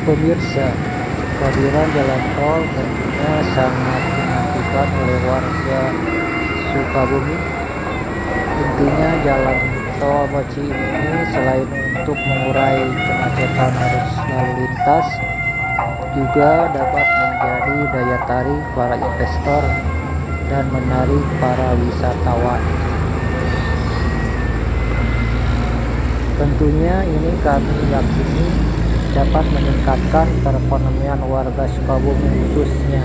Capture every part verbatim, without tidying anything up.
Pemirsa, kehadiran jalan tol tentunya sangat dinantikan oleh warga Sukabumi. Intinya jalan tol Boci ini selain untuk mengurai kemacetan arus lalu lintas, juga dapat menjadi daya tarik para investor dan menarik para wisatawan. Tentunya ini kami yakini dapat meningkatkan perekonomian warga Sukabumi khususnya.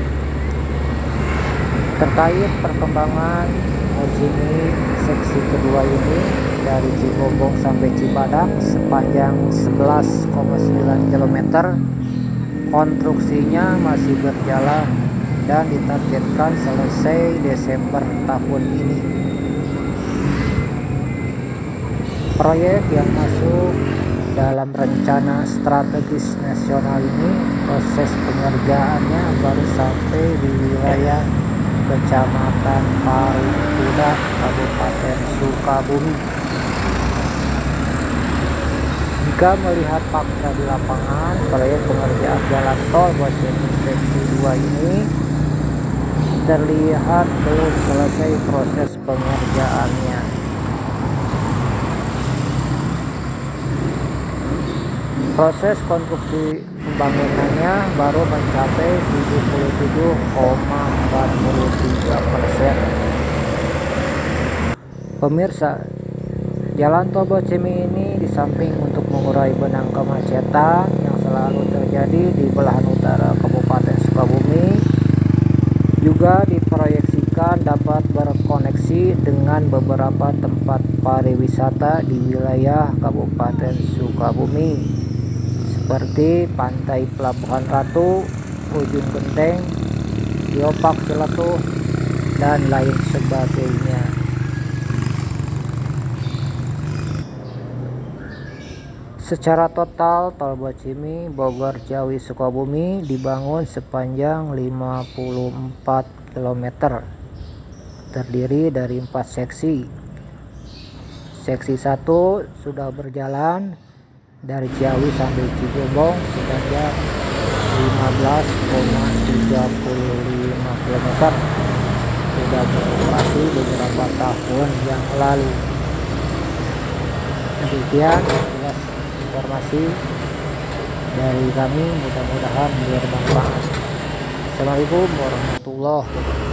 Terkait perkembangan Mojimi seksi kedua ini dari Cibobong sampai Cibadak sepanjang sebelas koma sembilan kilometer, konstruksinya masih berjalan dan ditargetkan selesai Desember tahun ini. Proyek yang masuk dalam rencana strategis nasional ini, proses pengerjaannya baru sampai di wilayah Kecamatan Parungkuda, Kabupaten Sukabumi. Jika melihat fakta di lapangan, proyek pengerjaan jalan tol Boci seksi dua ini terlihat belum selesai proses pengerjaannya. Proses konstruksi pembangunannya baru mencapai tujuh puluh tujuh koma empat tiga persen. Pemirsa, jalan tol Bocimi ini di samping untuk mengurai benang kemacetan yang selalu terjadi di belahan utara Kabupaten Sukabumi, juga diproyeksikan dapat berkoneksi dengan beberapa tempat pariwisata di wilayah Kabupaten Sukabumi, seperti Pantai Pelabuhan Ratu, Ujung Genteng, Geopark Cilatuh, dan lain sebagainya. Secara total, tol Bocimi Bogor Ciawi Sukabumi dibangun sepanjang lima puluh empat kilometer, terdiri dari empat seksi. Seksi satu sudah berjalan dari Ciawi sampai Cibobong sepanjang lima belas koma tiga lima kilometer, sudah beroperasi beberapa tahun yang lalu. Demikian jelas informasi dari kami, mudah-mudahan bermanfaat. Assalamualaikum warahmatullahi wabarakatuh.